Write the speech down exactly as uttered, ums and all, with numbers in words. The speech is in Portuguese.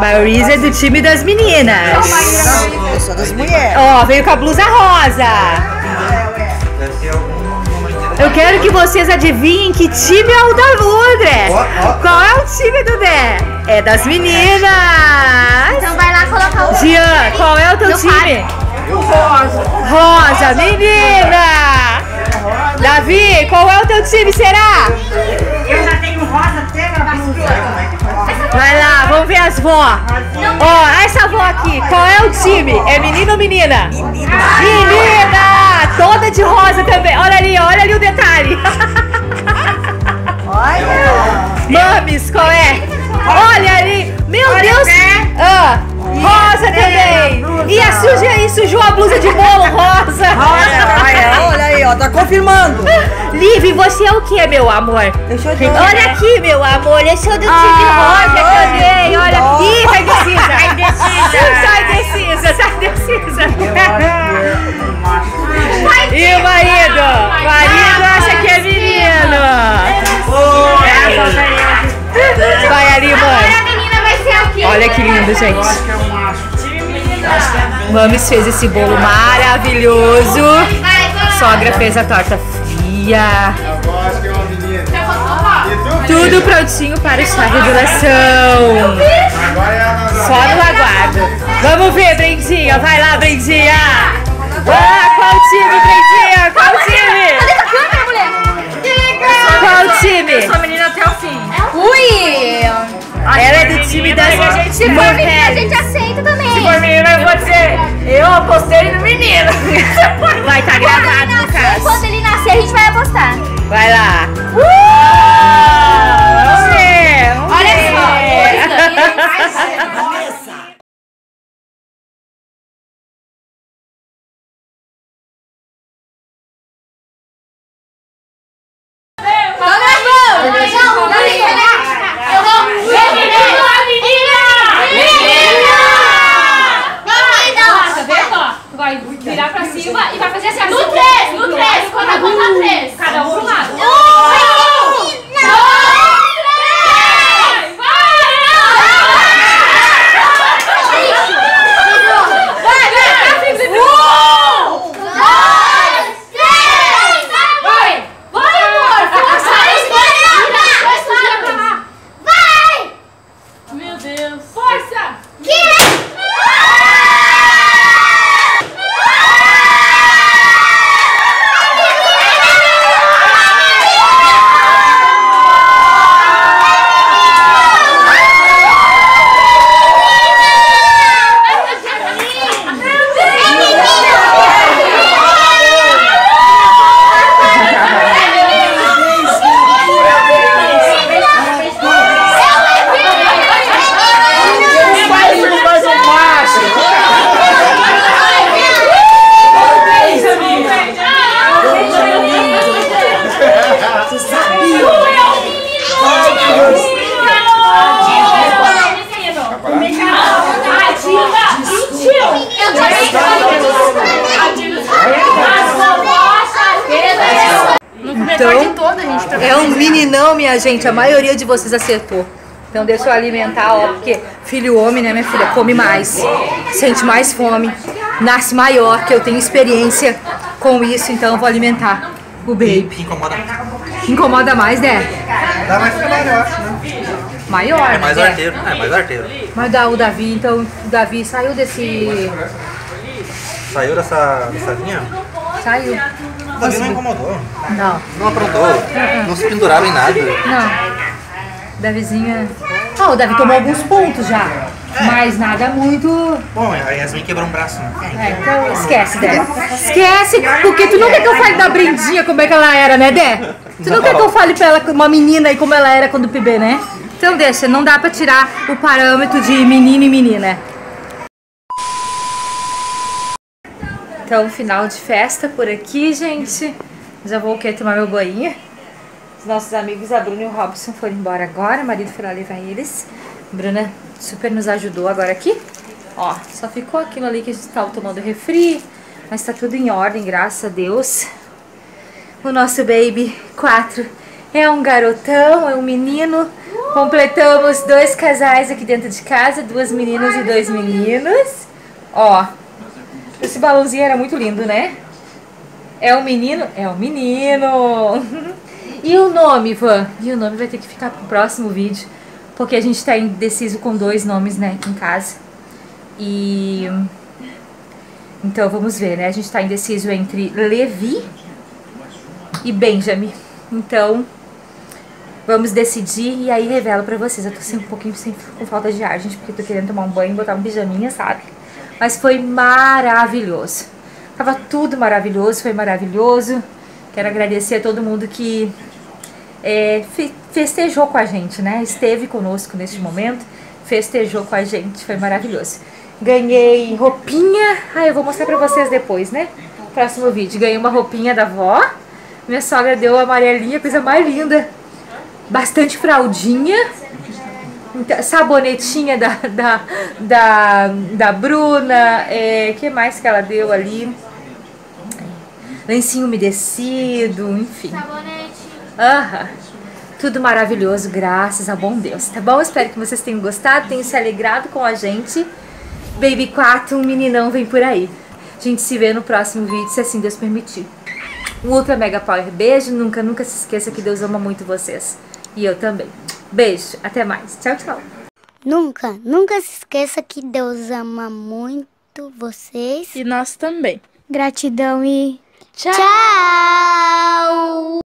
A Reese é do time das meninas. Não, eu sou das mulheres. Ó, veio com a blusa rosa. Eu quero que vocês adivinhem que time é o da André. Qual é o time do Dé? É das meninas. Então vai lá colocar o... Jean, qual é o teu time? Rosa. Rosa, menina. Davi, qual é o teu time, será? Eu já tenho rosa até na blusa. Vai lá, vamos ver as vó. Ó, essa vó aqui, qual é o time? É menino ou menina? Menina! Menina! Toda de rosa também. Olha ali, olha ali o detalhe. Olha! Mames, qual é? Olha ali. Meu Deus! Ah, rosa também. E a suja, e sujou a blusa de bolo rosa. Olha, olha aí, ó, tá confirmando. Liv, você é o que, meu amor? Eu sou de Olha aqui, meu amor, eu sou do time rosa também. Olha aqui, sai decisa. Sai decisa. Sai decisa, sai decisa. E o marido? O marido acha que é menino. Vai ali, mãe. Agora a menina vai ser o quê? Olha que lindo, gente. Eu acho que é um macho. Mames fez esse bolo maravilhoso. Sogra fez a torta fria. Eu acho que é uma menina. Tudo prontinho para esta revelação. Agora é a Só no aguardo. Vamos ver, Brendinha. Vai lá, Brendinha. Ah, qual time, Brendinha? Qual time? Qual time? Eu sou menina até o fim. Ui! Ela é do time das mulheres. Se for menina, a gente aceita também. Se for menina, eu vou dizer, eu apostei no menino. Vai estar gravado no caso. Quando ele nascer, a gente vai apostar. Vai lá. Vamos ver. Vamos Olha ver. só. Vai virar pra cima e vai fazer assim. No três, no três. Quando eu contar três. Cada um pro lado. Um, dois, três. Vai, vai. Um, dois, três. Vai. Vai, amor. Força. Vai. Meu Deus. Força. Então, é um meninão, minha gente. A maioria de vocês acertou. Então deixa eu alimentar, ó, porque filho homem, né, minha filha, come mais, sente mais fome, nasce maior, que eu tenho experiência com isso, então eu vou alimentar o baby. Incomoda. Incomoda mais, né? Dá mais trabalho, eu acho, né? Maior, É mais né? arteiro. É mais arteiro. Mas dá o Davi, então o Davi saiu desse... Saiu dessa, dessa linha? Saiu. O Davi não incomodou. Não, Não aprontou. Não se pendurava em nada. não. Davizinha... Ah, o Davi tomou alguns pontos já. Mas nada muito... Bom, a Yasmin quebrou um braço, né? É, então esquece dela. Esquece, porque tu não quer que eu fale da Brendinha como é que ela era, né, Dé? Tu não, não quer que eu fale pra ela, uma menina, e como ela era quando bebê, né? Então deixa, não dá pra tirar o parâmetro de menino e menina. Então, final de festa por aqui, gente. Já vou querer tomar meu banho. Os nossos amigos, a Bruna e o Robson, foram embora agora. O marido foi lá levar eles. A Bruna super nos ajudou agora aqui. Ó, só ficou aquilo ali que a gente tava tomando refri. Mas tá tudo em ordem, graças a Deus. O nosso baby quatro é um garotão, é um menino. Completamos dois casais aqui dentro de casa, duas meninas e dois meninos. Ó, esse balãozinho era muito lindo, né? É um menino? É um menino. E o nome, Van? E o nome vai ter que ficar pro próximo vídeo, porque a gente tá indeciso com dois nomes, né, aqui em casa. E... então vamos ver, né? A gente tá indeciso entre Levi e Benjamin. Então, vamos decidir e aí revelo pra vocês. Eu tô assim, um pouquinho sem, com falta de ar, gente, porque tô querendo tomar um banho e botar um pijaminha, sabe? Mas foi maravilhoso. Tava tudo maravilhoso, foi maravilhoso. Quero agradecer a todo mundo que é, fe festejou com a gente, né? Esteve conosco neste momento, festejou com a gente, foi maravilhoso. Ganhei roupinha, ah, eu vou mostrar pra vocês depois, né? Próximo vídeo. Ganhei uma roupinha da avó. Minha sogra deu a amarelinha, coisa mais linda. Bastante fraldinha. Sabonetinha da, da, da, da Bruna. É, que mais que ela deu ali? Lencinho umedecido, enfim. Sabonete. Aham. Tudo maravilhoso, graças ao bom Deus, tá bom? Espero que vocês tenham gostado, tenham se alegrado com a gente. Baby quatro, um meninão vem por aí. A gente se vê no próximo vídeo, se assim Deus permitir. Um ultra mega power beijo. Nunca, nunca se esqueça que Deus ama muito vocês. E eu também. Beijo, até mais. Tchau, tchau. Nunca, nunca se esqueça que Deus ama muito vocês. E nós também. Gratidão e Tchau!